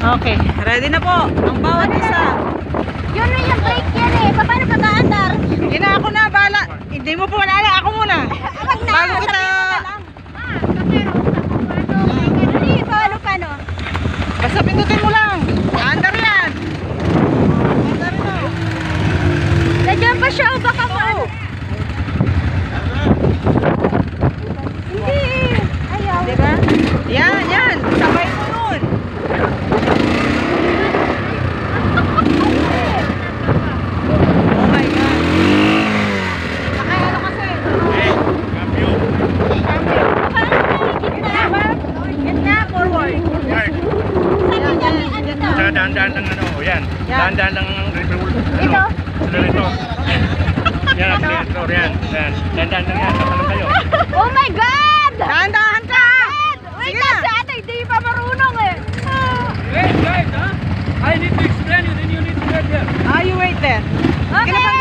Okay, ready na po ang bawat isa. Yun na yung brake yan eh. Paano ka taandar? Sige na, ako na, bala. Hindi mo po malala, ako muna. Wag na. Bago kita. Paano? Basta pindutin mo lang. Andar yan. Andar na. Nandiyan pa siya o baka paano? Hindi. Ayaw. Diba? Yan, yan. Sabay mo yun. Oh my God. Nakayano kasi. Gitna, forward. Dahan-dahan lang ano, yan. Dahan-dahan lang Ito? Ito. Yan, accelerator yan. Yan. Dahan-dahan lang yan. Saka lang kayo. Oh my God! Dahan-dahan ka. Wait Sige lang, na. si ate hindi pa marunong eh. Wait, guys, huh? I need to explain you, then you need to get there. You wait there. Okay.